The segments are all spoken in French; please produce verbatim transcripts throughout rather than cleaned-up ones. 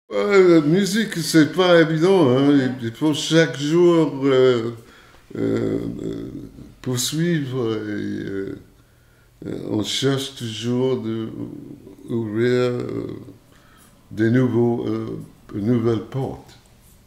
Ouais, la musique, c'est pas évident, hein. Ouais. Il il faut chaque jour euh, euh, euh, poursuivre et euh, euh, on cherche toujours de ouvrir euh, des nouveaux, euh, de nouvelles portes.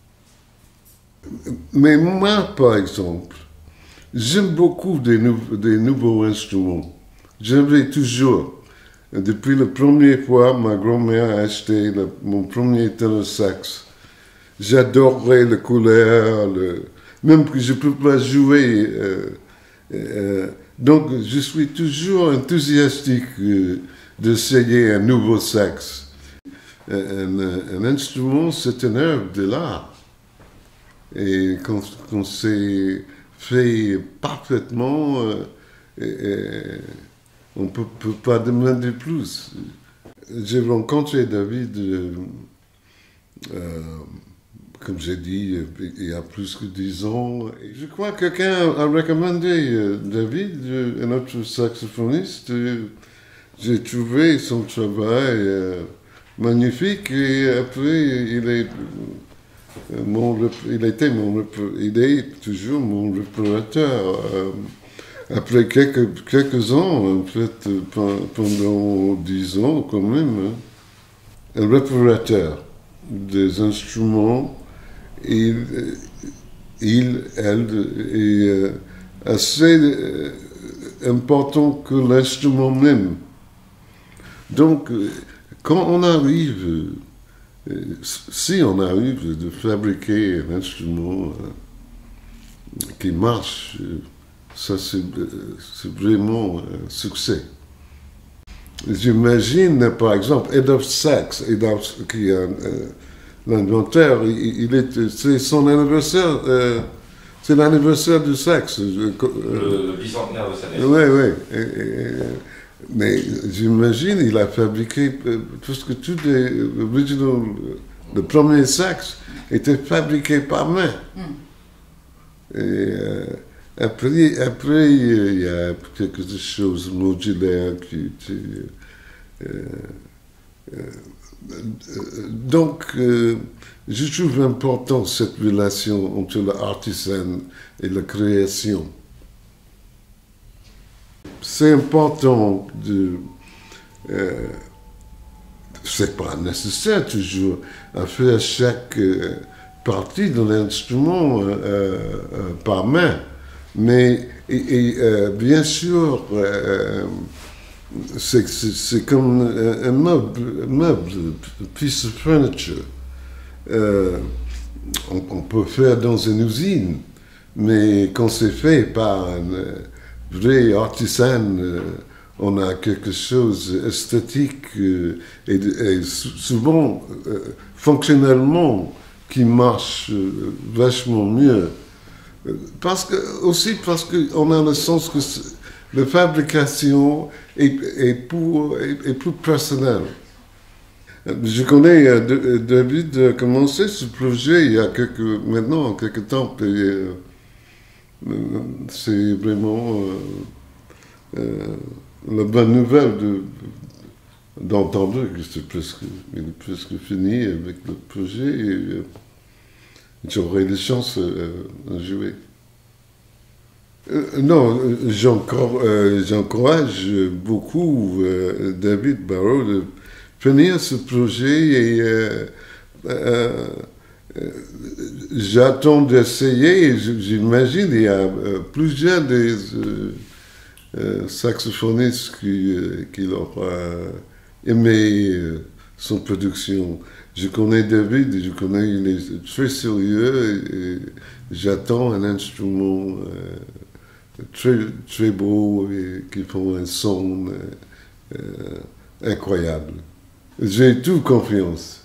Mais moi, par exemple, j'aime beaucoup des, nou- des nouveaux instruments. J'aimerais toujours. Depuis la première fois, ma grand-mère a acheté le- mon premier tenor sax. J'adorais les couleurs, le- même que je ne peux pas jouer. euh, euh, donc, je suis toujours enthousiastique euh, d'essayer un nouveau sax. Un, un- un instrument, c'est une œuvre de l'art. Et quand, quand c'est fait parfaitement, euh, et- et on ne peut, peut pas demander plus. J'ai rencontré David euh, euh, comme j'ai dit, il y a plus que dix ans. Et je crois que quelqu'un a recommandé euh, David, euh, un autre saxophoniste. Euh, J'ai trouvé son travail euh, magnifique et après, il est, euh, mon, rep- il était mon, rep- il est toujours mon réparateur. Euh, après quelques, quelques ans, en fait, euh, pen- pendant dix ans quand même, hein, un réparateur des instruments. Il, il, elle est euh, assez euh, important que l'instrument même. Donc, euh, quand on arrive, euh, si on arrive de fabriquer un instrument euh, qui marche, euh, ça c'est euh, c'est vraiment un succès. J'imagine, par exemple, Adolphe Sax, Adolphe, qui est euh, l'inventeur, il, il est, c'est son anniversaire. Euh, C'est l'anniversaire du sax. Le, le bicentenaire de sa Oui, naissance. oui. Mais j'imagine il a fabriqué euh, presque tous les original, le premier sax était fabriqué par main. Mm. Et euh, après, après, il y a quelque chose modulaire qui était. Euh, euh, donc, euh, je trouve important cette relation entre l'artisan et la création. C'est important de. Euh, c'est pas nécessaire toujours à faire chaque euh, partie de l'instrument euh, euh, par main, mais et, et, euh, bien sûr, euh, c'est, c'est, c'est comme un, un meuble, un meuble, piece of furniture. Euh, on, on peut faire dans une usine, mais quand c'est fait par un euh, vrai artisan, euh, on a quelque chose d'esthétique euh, et, et souvent euh, fonctionnellement qui marche euh, vachement mieux. Parce que, aussi parce qu'on a le sens que la fabrication est, est, pour, est, est plus personnelle. Je connais euh, David a commencé ce projet il y a quelques, maintenant quelques temps. Et, euh, c'est vraiment euh, euh, la bonne nouvelle de, d'entendre que c'est presque, il est presque fini avec le projet et euh, j'aurai des chances euh, à jouer. Euh, non, j'encourage, euh, j'encourage beaucoup euh, David Barrow de finir ce projet et euh, euh, euh, j'attends d'essayer. J'imagine il y a euh, plusieurs des euh, euh, saxophonistes qui, euh, qui ont euh, aimé euh, son production. Je connais David, je connais, il est très sérieux et, et j'attends un instrument euh, très, très beau et qui font un son euh, euh, incroyable. J'ai toute confiance.